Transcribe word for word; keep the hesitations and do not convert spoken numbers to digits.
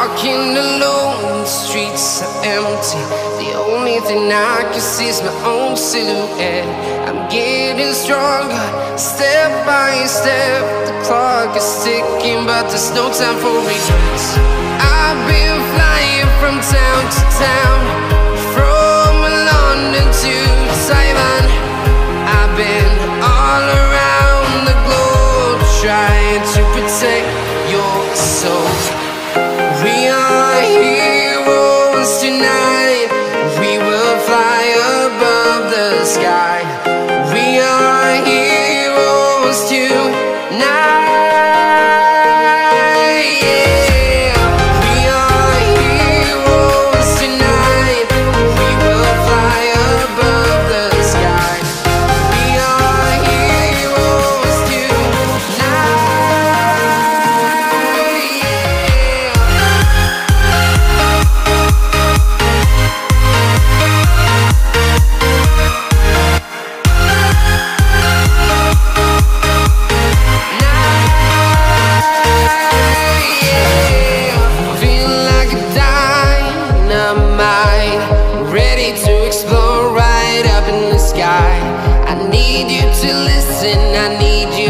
walking alone, the streets are empty. The only thing I can see is my own silhouette. I'm getting stronger, step by step. The clock is ticking, but there's no time for regrets. I've been flying from town to town, from London to Taiwan. I've been all around the globe, trying to protect your soul. We are heroes tonight. We will fly above the sky. We are heroes tonight. Yeah. We are heroes tonight. We will fly above the sky. We are heroes tonight. I need you to listen, I need you